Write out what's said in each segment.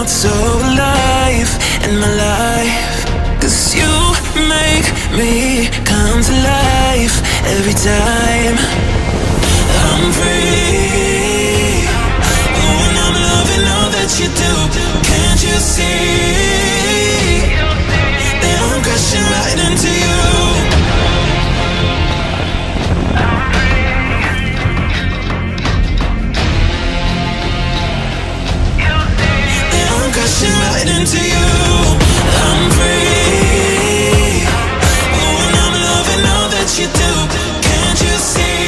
felt so alive in my life. 'Cause you make me come to life every time I'm free. Oh, and I'm loving all that you do. Can't you see that I'm crashing right into you? That I'm crashing right into you. I'm free. Oh, and I'm loving all that you do. Can't you see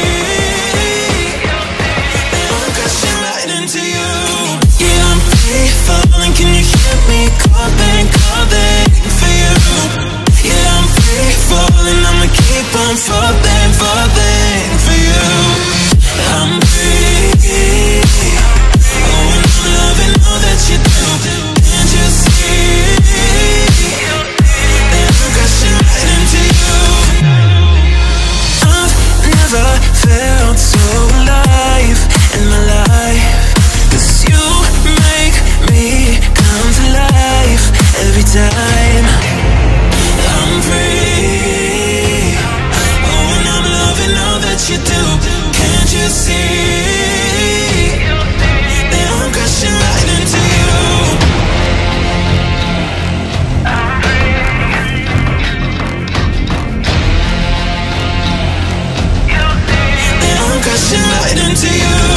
that I'm crashing right into you? Yeah, I'm free falling. Can you hear me calling, calling for you? Yeah, I'm free falling. I'ma keep on falling, falling for you. I'm free. Oh, and I'm loving all that you do. Can't you see that I'm crashing right into you? I've never felt so alive in my life. 'Cause you make me come to life every time I'm free. Oh, and I'm loving all that you do. Can't you see that I'm crashing right into you? That I'm crashing right into you.